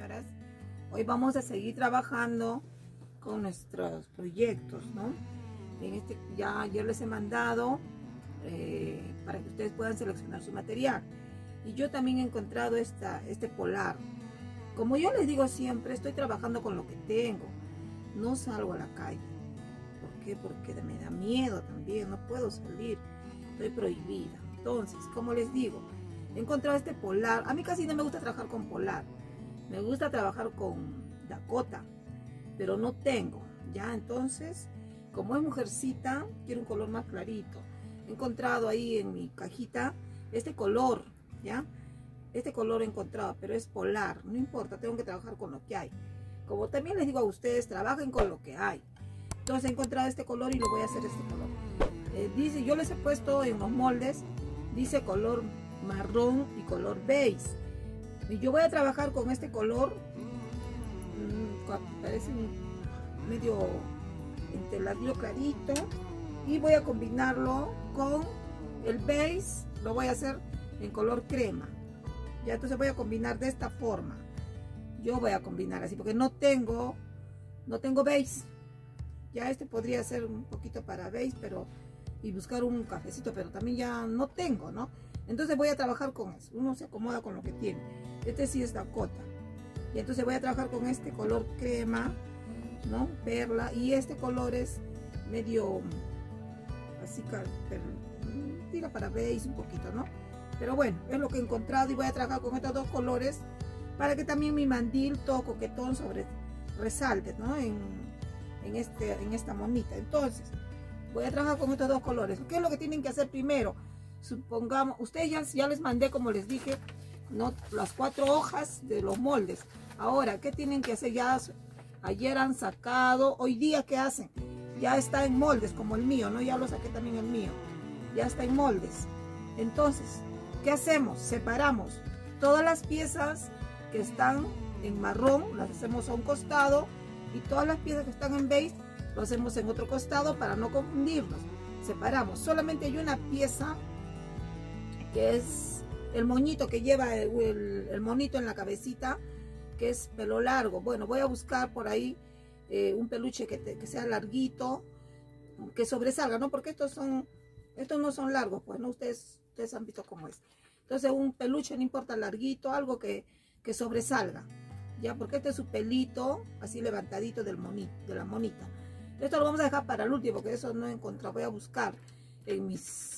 señoras. Hoy vamos a seguir trabajando con nuestros proyectos, ¿no? Ya yo les he mandado para que ustedes puedan seleccionar su material. Y yo también he encontrado este polar. Como yo les digo siempre, estoy trabajando con lo que tengo. No salgo a la calle. ¿Por qué? Porque me da miedo también. No puedo salir. Estoy prohibida. Entonces, como les digo, he encontrado este polar. A mí casi no me gusta trabajar con polar. Me gusta trabajar con Dakota. Pero no tengo. Ya, entonces, como es mujercita, quiero un color más clarito. He encontrado ahí en mi cajita este color, ¿ya? Este color he encontrado, pero es polar. No importa, tengo que trabajar con lo que hay. Como también les digo a ustedes, trabajen con lo que hay. Entonces he encontrado este color y lo voy a hacer este color. Dice, yo les he puesto en los moldes, dice color marrón y color beige. Y yo voy a trabajar con este color, parece medio enteladillo clarito. Y voy a combinarlo con el beige, lo voy a hacer en color crema. Ya, entonces voy a combinar de esta forma. Yo voy a combinar así porque no tengo beige. Ya este podría ser un poquito para beige, pero y buscar un cafecito, pero también ya no tengo, ¿no? Entonces voy a trabajar con eso. Uno se acomoda con lo que tiene. Este sí es Dakota. Y entonces voy a trabajar con este color crema, ¿no? Perla. Y este color es medio así, pero tira para beige un poquito, ¿no? Pero bueno, es lo que he encontrado y voy a trabajar con estos dos colores para que también mi mandil todo coquetón resalte, ¿no? En esta monita. Entonces, voy a trabajar con estos dos colores. ¿Qué es lo que tienen que hacer primero? Supongamos, ustedes ya les mandé, como les dije, ¿no? Las 4 hojas de los moldes. Ahora, ¿qué tienen que hacer? Ya ayer han sacado, hoy día, ¿qué hacen? Ya está en moldes, como el mío, ¿no? Ya lo saqué también el mío. Ya está en moldes. Entonces, ¿qué hacemos? Separamos todas las piezas que están en marrón, las hacemos a un costado, y todas las piezas que están en beige, lo hacemos en otro costado para no confundirnos. Separamos. Solamente hay una pieza que es el moñito que lleva el monito en la cabecita, que es pelo largo. Bueno, voy a buscar por ahí un peluche que sea larguito, que sobresalga, ¿no? Porque estos no son largos, pues, ¿no? Ustedes han visto cómo es. Entonces un peluche, no importa, larguito, algo que sobresalga, ya, porque este es su pelito así levantadito del monito, de la monita. Esto lo vamos a dejar para el último, porque eso no he encontrado. Voy a buscar en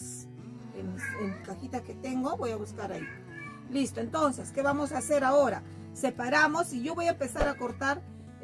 cajitas que tengo, voy a buscar ahí. Listo, entonces, ¿qué vamos a hacer ahora? Separamos y yo voy a empezar a cortar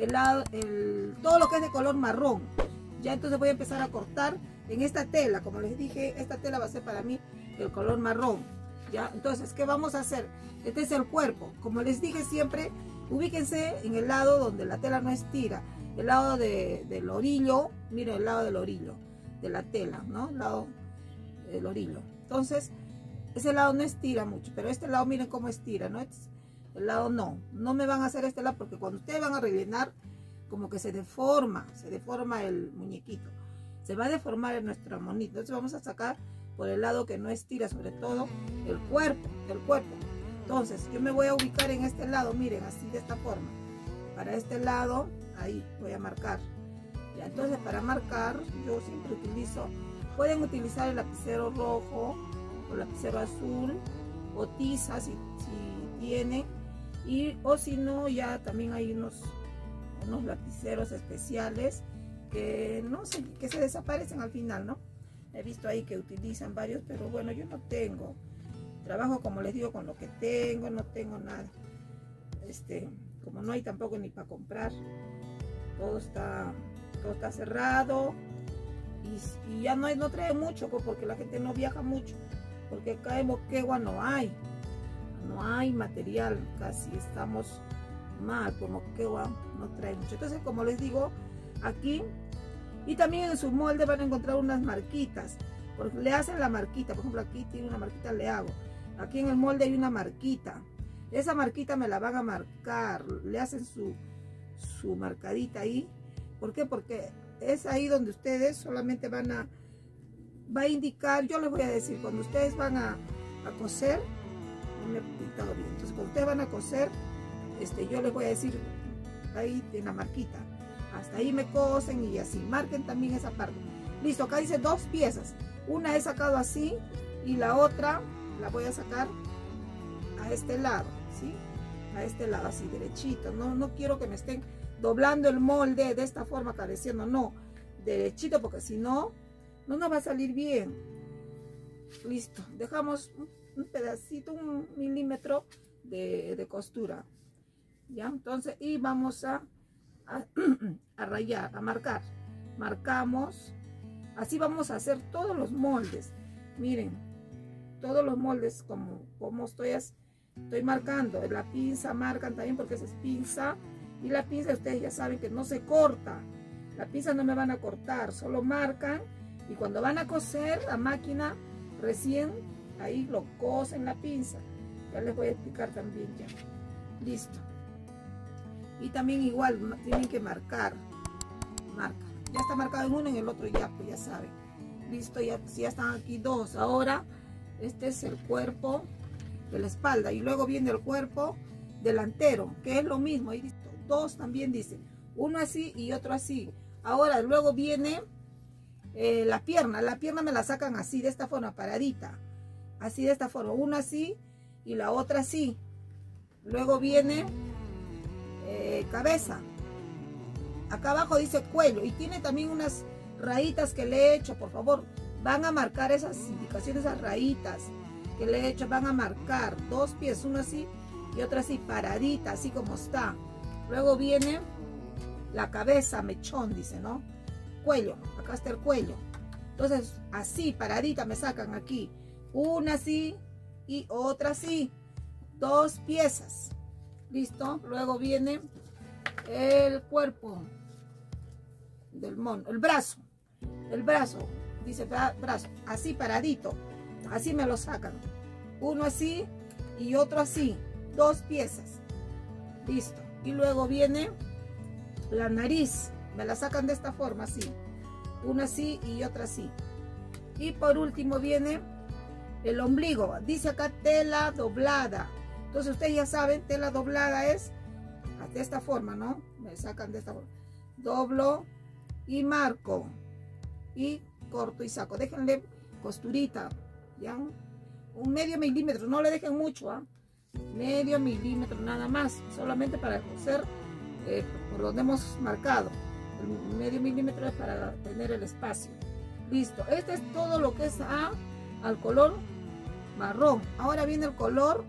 todo lo que es de color marrón. Ya, entonces voy a empezar a cortar en esta tela. Como les dije, esta tela va a ser para mí el color marrón. Ya, entonces, ¿qué vamos a hacer? Este es el cuerpo. Como les dije siempre, ubíquense en el lado donde la tela no estira. El lado del orillo, miren el lado del orillo, de la tela, ¿no? El lado del orillo. Entonces, ese lado no estira mucho, pero este lado miren cómo estira, ¿no? El lado no me van a hacer este lado porque cuando ustedes van a rellenar, como que se deforma el muñequito. Se va a deformar en nuestra monita. Entonces vamos a sacar por el lado que no estira, sobre todo el cuerpo. Entonces yo me voy a ubicar en este lado, miren, así de esta forma. Para este lado, ahí voy a marcar. Ya, entonces para marcar, yo siempre pueden utilizar el lapicero rojo o lapicero azul o tiza si tienen, o si no, ya también hay unos lapiceros especiales que no sé, que se desaparecen al final, ¿no? He visto ahí que utilizan varios, pero bueno, yo no tengo. Trabajo, como les digo, con lo que tengo, no tengo nada. Como no hay tampoco ni para comprar, todo está cerrado y ya no trae mucho, pues, porque la gente no viaja mucho, porque acá en Moquegua no hay material, casi estamos mal, por Moquegua no trae mucho. Entonces, como les digo, aquí y también en su molde van a encontrar unas marquitas, porque le hacen la marquita. Por ejemplo, aquí tiene una marquita, le hago. Aquí en el molde hay una marquita. Esa marquita me la van a marcar, le hacen su marcadita ahí. ¿Por qué? Porque es ahí donde ustedes solamente va a indicar, yo les voy a decir, cuando ustedes van a coser, no me he pintado bien, entonces cuando ustedes van a coser, yo les voy a decir ahí en la marquita. Hasta ahí me cosen y así. Marquen también esa parte. Listo, acá dice 2 piezas. Una he sacado así y la otra la voy a sacar a este lado, ¿sí? A este lado, así, derechito. No quiero que me estén doblando el molde de esta forma, careciendo. No, derechito, porque si no, no nos va a salir bien. Listo. Dejamos un pedacito, 1 milímetro de costura. ¿Ya? Entonces, y vamos a rayar, a marcar. Marcamos. Así vamos a hacer todos los moldes. Miren, todos los moldes como estoy marcando. La pinza marcan también porque esa es pinza. Y la pinza ustedes ya saben que no se corta. La pinza no me van a cortar, solo marcan. Y cuando van a coser la máquina, recién ahí lo cosen la pinza. Ya les voy a explicar también ya. Listo. Y también igual tienen que marcar. Marca. Ya está marcado en uno, en el otro ya, pues ya saben. Listo, ya están aquí 2. Ahora, este es el cuerpo de la espalda. Y luego viene el cuerpo delantero, que es lo mismo. Ahí listo. 2 también dicen. Uno así y otro así. Ahora, luego viene la pierna. La pierna me la sacan así, de esta forma, paradita. Así, de esta forma. Una así y la otra así. Luego viene cabeza. Acá abajo dice cuello y tiene también unas rayitas que le he hecho. Por favor, van a marcar esas indicaciones, esas rayitas que le he hecho. Van a marcar 2 pies, una así y otra así, paradita, así como está. Luego viene la cabeza, mechón, dice, ¿no? Cuello, acá está el cuello. Entonces, así, paradita, me sacan aquí. Una así y otra así. 2 piezas. ¿Listo? Luego viene el cuerpo del mono, el brazo, dice brazo, así paradito, así me lo sacan, uno así y otro así, 2 piezas, listo. Y luego viene la nariz, me la sacan de esta forma, así, una así y otra así. Y por último viene el ombligo, dice acá tela doblada. Entonces ustedes ya saben, tela doblada es de esta forma, ¿no? Me sacan de esta forma. Doblo y marco. Y corto y saco. Déjenle costurita, ¿ya? Un medio milímetro, no le dejen mucho, ¿ah? Medio milímetro nada más. Solamente para coser por donde hemos marcado. El medio milímetro es para tener el espacio. Listo. Este es todo lo que es al color marrón. Ahora viene el color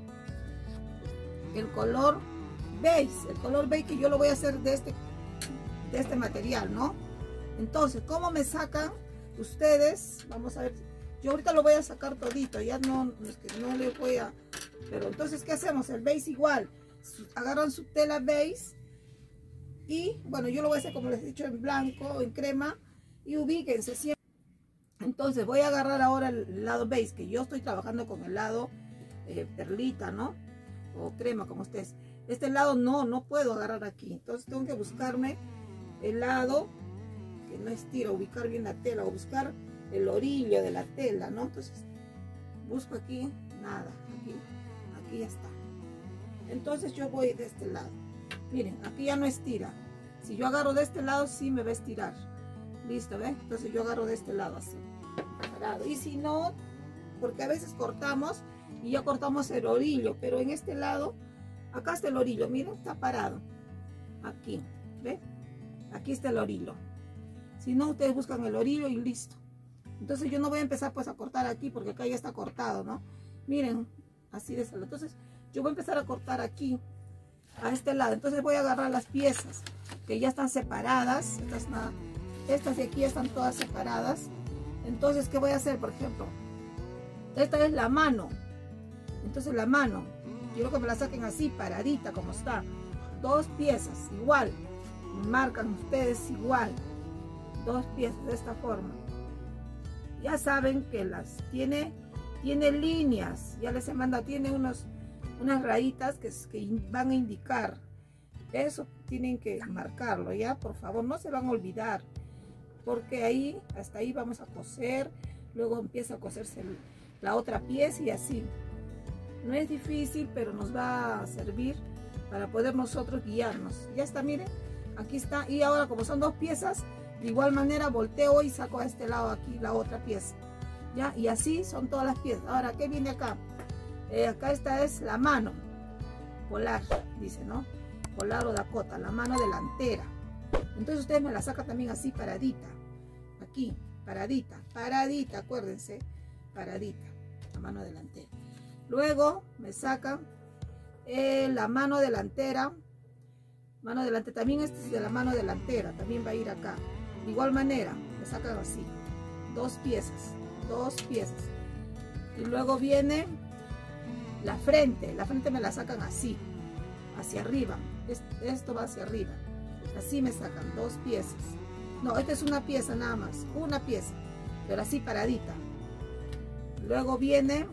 beige, el color beige, que yo lo voy a hacer de este material, ¿no? Entonces, ¿cómo me sacan ustedes? Vamos a ver, yo ahorita lo voy a sacar todito, ya no es que no le voy a, pero entonces, ¿qué hacemos? El beige igual, agarran su tela beige y, bueno, yo lo voy a hacer como les he dicho, en blanco o en crema, y ubíquense siempre. Entonces, voy a agarrar ahora el lado beige, que yo estoy trabajando con el lado perlita, ¿no? O crema, como ustedes. Este lado no puedo agarrar aquí, entonces tengo que buscarme el lado que no estira, ubicar bien la tela o buscar el orillo de la tela, ¿no? Entonces busco aquí, nada, aquí ya está. Entonces yo voy de este lado, miren, aquí ya no estira. Si yo agarro de este lado, sí me va a estirar. Listo, ¿ven? Entonces yo agarro de este lado así, parado. Y si no, porque a veces cortamos y ya cortamos el orillo, pero en este lado, acá está el orillo, miren, está parado. Aquí, ¿ve? Aquí está el orillo. Si no, ustedes buscan el orillo y listo. Entonces yo no voy a empezar pues a cortar aquí, porque acá ya está cortado, ¿no? Miren, así de ese lado. Entonces yo voy a empezar a cortar aquí, a este lado. Entonces voy a agarrar las piezas que ya están separadas. Estas de aquí están todas separadas. Entonces, ¿qué voy a hacer? Por ejemplo, esta es la mano. Entonces la mano, quiero que me la saquen así, paradita, como está. 2 piezas, igual. Marcan ustedes igual. 2 piezas de esta forma. Ya saben que las tiene líneas. Ya les he mandado, tiene unas rayitas que van a indicar. Eso tienen que marcarlo, ¿ya? Por favor, no se van a olvidar. Porque ahí, hasta ahí vamos a coser. Luego empieza a coserse la otra pieza y así. No es difícil, pero nos va a servir para poder nosotros guiarnos. Ya está, miren, aquí está. Y ahora, como son 2 piezas, de igual manera volteo y saco a este lado aquí la otra pieza, ya, y así son todas las piezas. Ahora, ¿qué viene acá? Acá esta es la mano polar, dice, ¿no? Polar o Dakota, la mano delantera. Entonces ustedes me la sacan también así paradita, aquí, paradita, paradita, acuérdense, paradita, la mano delantera. Luego me sacan la mano delantera, también este es de la mano delantera, también va a ir acá. De igual manera, me sacan así, 2 piezas, 2 piezas. Y luego viene la frente me la sacan así, hacia arriba, esto va hacia arriba, así me sacan 2 piezas. No, esta es una pieza nada más, una pieza, pero así paradita. Luego viene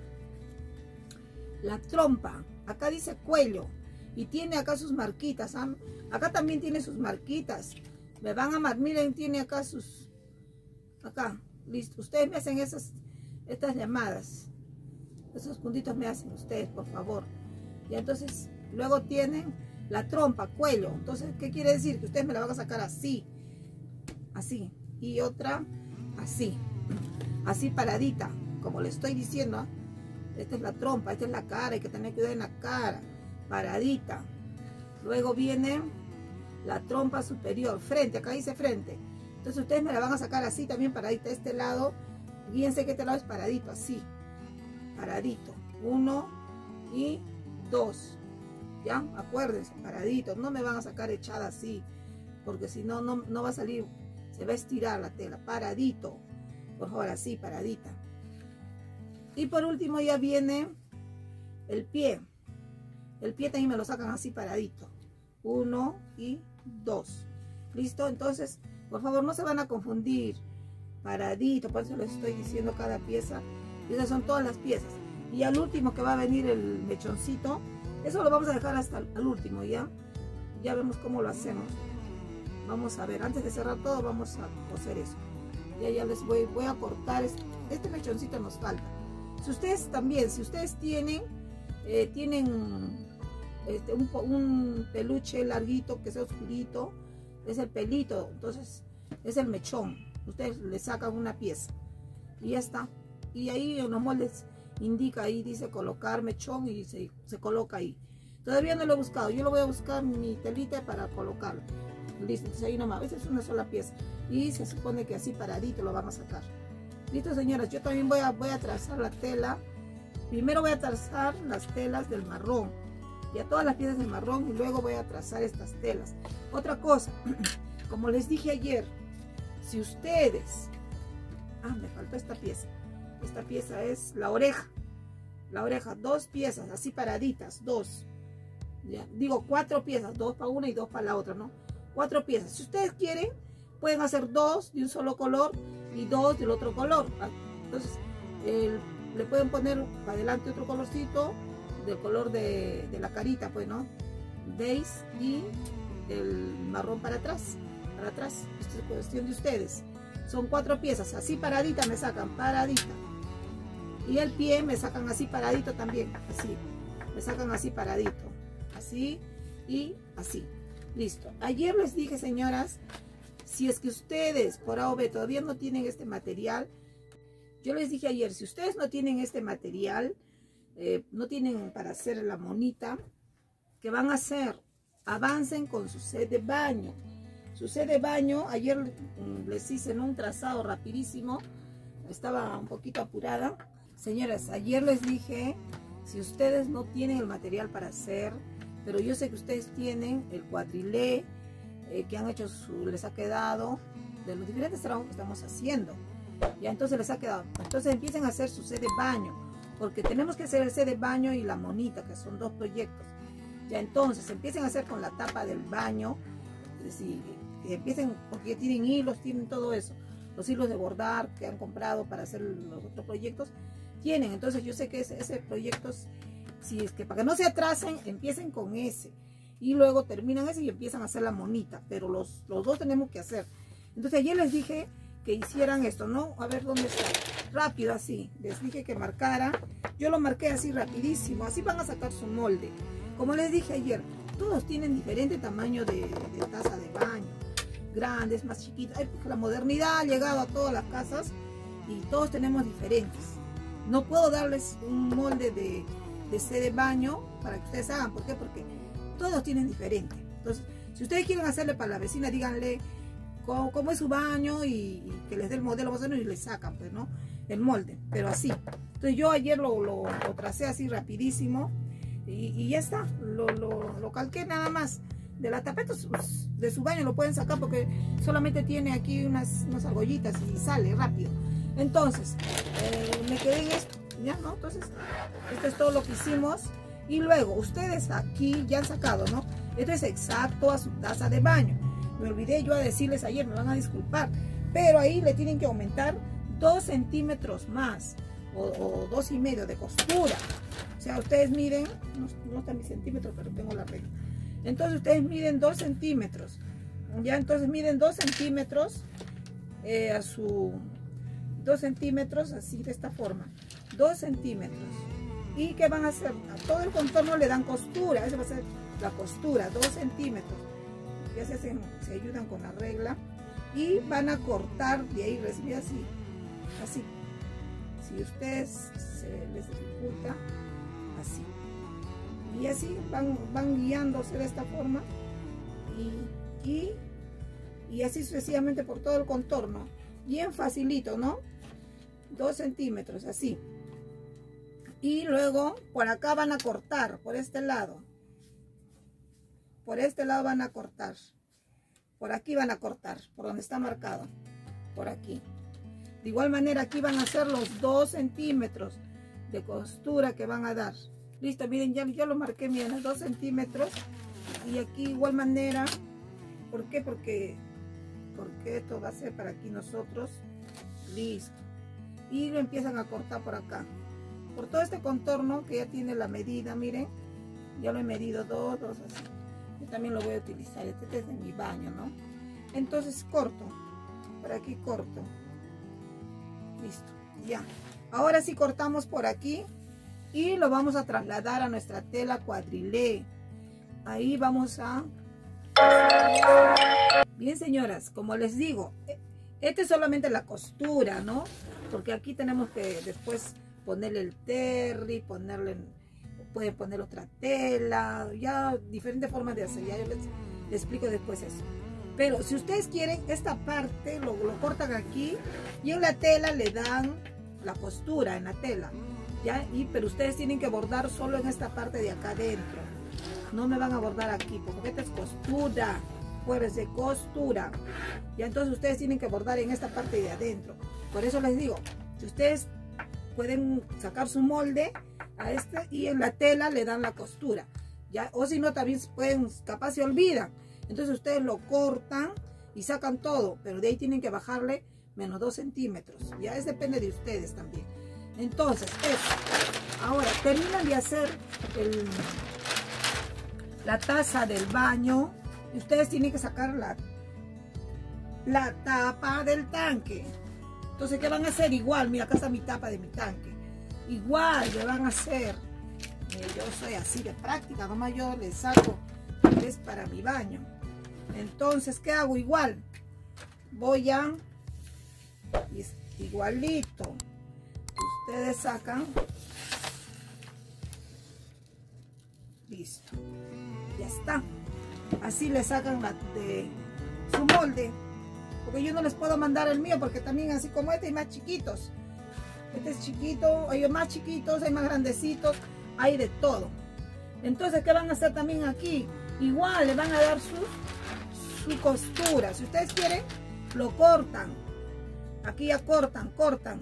la trompa, acá dice cuello, y tiene acá sus marquitas, ¿eh? Acá también tiene sus marquitas. Me van a marcar, miren, tiene acá sus, acá, listo. Ustedes me hacen estas llamadas, esos puntitos me hacen ustedes, por favor. Y entonces, luego tienen la trompa, cuello. Entonces, ¿qué quiere decir? Que ustedes me la van a sacar así, así, y otra así, así paradita, como le estoy diciendo, ¿eh? Esta es la trompa, esta es la cara, hay que tener cuidado en la cara, paradita. Luego viene la trompa superior, frente, acá dice frente. Entonces ustedes me la van a sacar así también paradita, este lado, fíjense que este lado es paradito, así, paradito, 1 y 2, ya, acuérdense, paradito, no me van a sacar echada así, porque si no, no va a salir, se va a estirar la tela, paradito, por favor, así, paradita. Y por último ya viene el pie también me lo sacan así paradito, 1 y 2, listo. Entonces, por favor, no se van a confundir, paradito, por eso les estoy diciendo cada pieza, y esas son todas las piezas. Y al último que va a venir el mechoncito, eso lo vamos a dejar hasta el último, ya vemos cómo lo hacemos. Vamos a ver, antes de cerrar todo vamos a coser eso. Ya les voy a cortar, este mechoncito nos falta. Si ustedes también, si ustedes tienen un peluche larguito que sea oscurito, es el pelito, entonces es el mechón. Ustedes le sacan una pieza y ya está. Y ahí en los moldes indica, ahí dice colocar mechón y se coloca ahí. Todavía no lo he buscado, yo lo voy a buscar mi telita para colocarlo. Listo, entonces ahí nomás, a veces es una sola pieza y se supone que así paradito lo van a sacar. Listo, señoras, yo también voy a trazar la tela. Primero voy a trazar las telas del marrón, ya todas las piezas del marrón, y luego voy a trazar estas telas. Otra cosa, como les dije ayer, si ustedes, me faltó esta pieza es la oreja, 2 piezas así paraditas, 2, ya, digo 4 piezas, 2 para una y 2 para la otra, ¿no? 4 piezas. Si ustedes quieren, pueden hacer 2 de un solo color y 2 del otro color. Entonces le pueden poner para adelante otro colorcito del color de la carita, pues, ¿no? Beige, y el marrón para atrás. Esto es cuestión de ustedes. Son 4 piezas, así paradita me sacan, paradita. Y el pie me sacan así paradito también, así. Me sacan así paradito, así y así. Listo. Ayer les dije, señoras, si es que ustedes por A o B todavía no tienen este material, yo les dije ayer, si ustedes no tienen este material, no tienen para hacer la monita, ¿qué van a hacer? Avancen con su set de baño. Su set de baño, ayer les hice un trazado rapidísimo, estaba un poquito apurada. Señoras, ayer les dije, si ustedes no tienen el material para hacer, pero yo sé que ustedes tienen el cuadrilé, que han hecho, les ha quedado de los diferentes trabajos que estamos haciendo. Ya, entonces les ha quedado. Entonces empiecen a hacer su set de baño, porque tenemos que hacer el set de baño y la monita, que son 2 proyectos. Ya, entonces empiecen a hacer con la tapa del baño, es decir, empiecen, porque ya tienen hilos, tienen todo eso, los hilos de bordar que han comprado para hacer los otros proyectos, tienen. Entonces yo sé que ese proyecto, si es que para que no se atrasen, empiecen con ese y luego terminan ese y empiezan a hacer la monita, pero los 2 tenemos que hacer. Entonces ayer les dije que hicieran esto, ¿no? A ver dónde está, rápido así, les dije que marcara, yo lo marqué así rapidísimo, así van a sacar su molde. Como les dije ayer, todos tienen diferente tamaño de taza de baño, grandes, más chiquitas. La modernidad ha llegado a todas las casas y todos tenemos diferentes. No puedo darles un molde de de baño para que ustedes hagan. ¿Por qué? Porque todos tienen diferente. Entonces, si ustedes quieren hacerle para la vecina, díganle cómo es su baño y que les dé el modelo más o menos y les sacan, pues, ¿no? El molde, pero así. Entonces yo ayer lo tracé así rapidísimo y ya está. Lo calqué nada más. De la tapeta de su baño lo pueden sacar porque solamente tiene aquí unas argollitas y sale rápido. Entonces, me quedé en esto, ¿ya? ¿No? Entonces, esto es todo lo que hicimos. Y luego, ustedes aquí ya han sacado, ¿no? Esto es exacto a su taza de baño. Me olvidé yo a decirles ayer, me van a disculpar. Pero ahí le tienen que aumentar 2 centímetros más o 2,5 de costura. O sea, ustedes miden, no está mi centímetro, pero tengo la regla. Entonces ustedes miden 2 centímetros. Ya, entonces miden 2 centímetros a su 2 centímetros así de esta forma. 2 centímetros. ¿Y qué van a hacer? A todo el contorno le dan costura. Esa va a ser la costura, 2 centímetros. Ya se ayudan con la regla. Y van a cortar de ahí, recibe así. Así. Si ustedes se les dificulta, así. Y así van guiándose de esta forma y así sucesivamente por todo el contorno. Bien facilito, ¿no? 2 centímetros, así. Y luego por acá van a cortar, por este lado. Por este lado van a cortar. Por aquí van a cortar, por donde está marcado. Por aquí. De igual manera aquí van a hacer los 2 centímetros de costura que van a dar. Listo, miren, ya lo marqué, miren, los 2 centímetros. Y aquí igual manera. ¿Por qué? Porque esto va a ser para aquí nosotros. Listo. Y lo empiezan a cortar por acá. Por todo este contorno que ya tiene la medida, miren. Ya lo he medido 2 así. Yo también lo voy a utilizar. Este es de mi baño, ¿no? Entonces corto. Por aquí corto. Listo. Ya. Ahora sí cortamos por aquí. Y lo vamos a trasladar a nuestra tela cuadrilé. Ahí vamos a... Bien, señoras, como les digo, esta es solamente la costura, ¿no? Porque aquí tenemos que después ponerle el terry, pueden poner otra tela, ya diferentes formas de hacer. Ya yo les explico después eso. Pero si ustedes quieren, esta parte lo cortan aquí y en la tela le dan la costura en la tela. ¿Ya? Pero ustedes tienen que bordar solo en esta parte de acá adentro. No me van a bordar aquí, porque esta es costura. Pues de costura. Ya, entonces ustedes tienen que bordar en esta parte de adentro. Por eso les digo, si ustedes pueden sacar su molde a este y en la tela le dan la costura. ¿Ya? O si no, también pueden, capaz se olvidan. Entonces ustedes lo cortan y sacan todo. Pero de ahí tienen que bajarle menos 2 centímetros. Ya, es depende de ustedes también. Entonces, eso. Ahora, terminan de hacer la taza del baño. Y ustedes tienen que sacar la tapa del tanque. Entonces, ¿qué van a hacer? Igual, mira, acá está mi tapa de mi tanque. Igual, ¿qué van a hacer? Yo soy así de práctica, nomás yo le saco, es para mi baño. Entonces, ¿qué hago? Igual, voy a, igualito. Ustedes sacan, listo, ya está. Así le sacan de su molde, porque yo no les puedo mandar el mío, porque también así como este hay más chiquitos. Este es chiquito, hay más chiquitos, hay más grandecitos, hay de todo. Entonces, ¿qué van a hacer también aquí? Igual le van a dar su costura. Si ustedes quieren, lo cortan. Aquí ya cortan,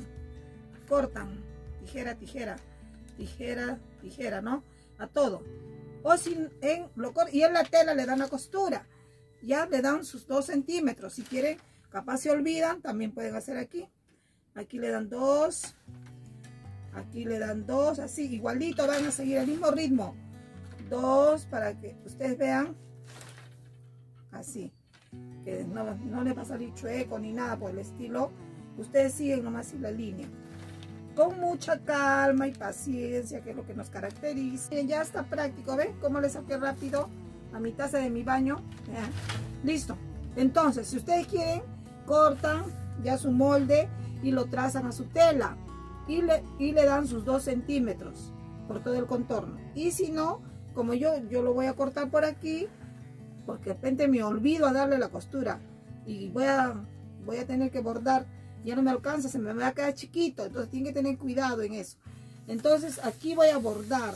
tijera, tijera, ¿no? A todo. O si y en la tela le dan la costura. Ya le dan sus 2 centímetros. Si quieren, capaz se olvidan, también pueden hacer aquí. Aquí le dan 2. Aquí le dan 2, así, igualito, van a seguir el mismo ritmo. 2 para que ustedes vean. Así. Que no les va a salir chueco ni nada por el estilo. Ustedes siguen nomás la línea. Con mucha calma y paciencia, que es lo que nos caracteriza. Bien, ya está práctico, ¿ven? Cómo le saqué rápido a mi taza de mi baño. Listo. Entonces, si ustedes quieren, cortan ya su molde y lo trazan a su tela y le dan sus 2 centímetros por todo el contorno. Y si no, como yo lo voy a cortar por aquí, porque de repente me olvido a darle la costura y voy a tener que bordar, ya no me alcanza, se me va a quedar chiquito, entonces tienen que tener cuidado en eso. Entonces aquí voy a bordar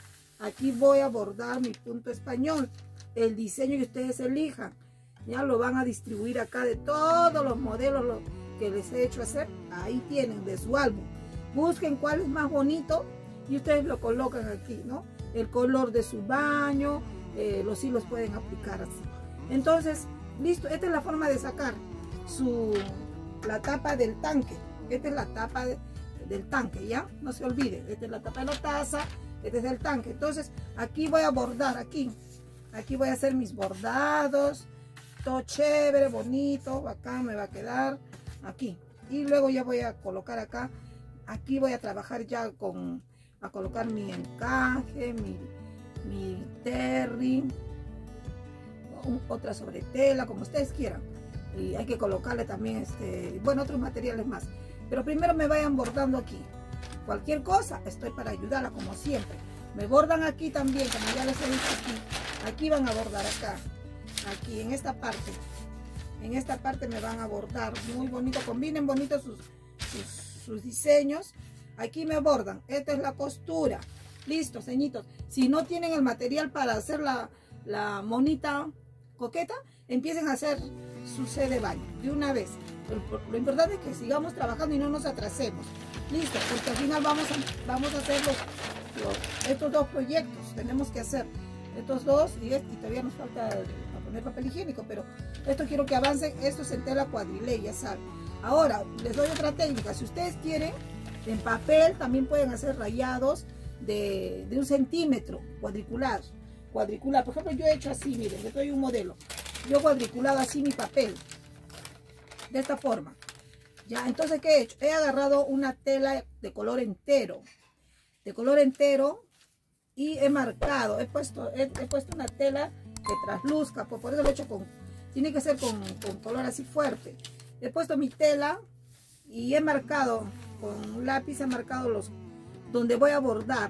mi punto español, el diseño que ustedes elijan. Ya lo van a distribuir acá de todos los modelos que les he hecho hacer. Ahí tienen de su álbum. Busquen cuál es más bonito y ustedes lo colocan aquí, ¿no? El color de su baño, los hilos pueden aplicar así. Entonces, listo. Esta es la forma de sacar la tapa del tanque. Esta es la tapa del tanque, ¿ya? No se olvide. Esta es la tapa de la taza. Este es el tanque. Entonces, aquí voy a bordar, aquí voy a hacer mis bordados. Todo chévere, bonito, acá me va a quedar aquí. Y luego ya voy a colocar acá, aquí voy a trabajar ya a colocar mi encaje, mi terry, otra sobre tela, como ustedes quieran. Y hay que colocarle también, bueno, otros materiales más. Pero primero me vayan bordando aquí. Cualquier cosa, estoy para ayudarla como siempre. Me bordan aquí también, como ya les he dicho aquí. Aquí van a bordar acá. Aquí en esta parte me van a bordar muy bonito, combinen bonito sus diseños. Aquí me bordan, esta es la costura. Listo, ceñitos. Si no tienen el material para hacer la monita coqueta, empiecen a hacer su set de baño de una vez. Lo importante es que sigamos trabajando y no nos atrasemos. Listo, porque al final vamos a hacer estos 2 proyectos. Tenemos que hacer estos 2 y todavía nos falta poner papel higiénico, pero esto quiero que avancen. Esto es en tela cuadrilé, ya saben. Ahora les doy otra técnica. Si ustedes quieren, en papel también pueden hacer rayados de 1 centímetro cuadricular. Por ejemplo, yo he hecho así, miren, les doy un modelo. Yo he cuadriculado así mi papel, de esta forma. Ya, entonces, ¿qué he hecho? He agarrado una tela de color entero, y he marcado, he puesto una tela que trasluzca, por eso lo he hecho tiene que ser con color así fuerte. He puesto mi tela y he marcado con un lápiz, he marcado donde voy a bordar,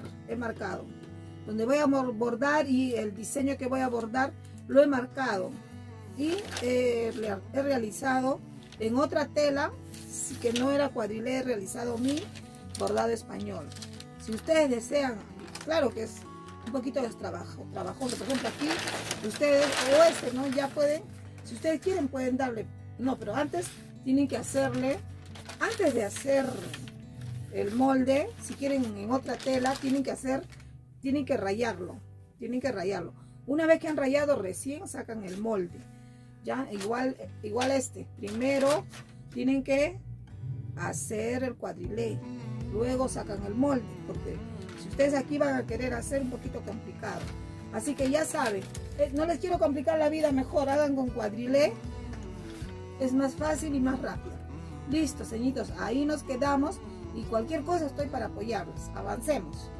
y el diseño que voy a bordar lo he marcado y he realizado en otra tela que no era cuadrilé, he realizado mi bordado español. Si ustedes desean, claro que es un poquito de trabajoso, por ejemplo aquí ustedes ¿no? Ya pueden, si ustedes quieren pueden darle, no, pero antes tienen que hacerle, antes de hacer el molde, si quieren en otra tela, tienen que rayarlo. Una vez que han rayado, recién sacan el molde. Ya, igual primero tienen que hacer el cuadrilé, luego sacan el molde, porque si ustedes aquí van a querer hacer un poquito complicado. Así que ya saben, no les quiero complicar la vida, mejor hagan con cuadrilé, es más fácil y más rápido. Listo, ceñitos, ahí nos quedamos y cualquier cosa estoy para apoyarles. Avancemos.